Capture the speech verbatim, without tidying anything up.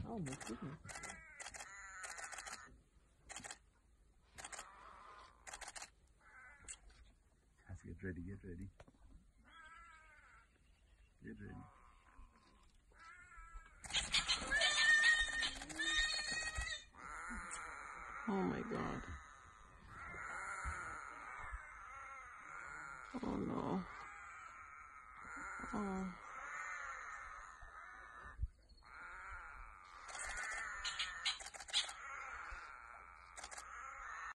Oh my goodness. Let's get ready, get ready. Get ready. Oh my God. Oh no. Oh.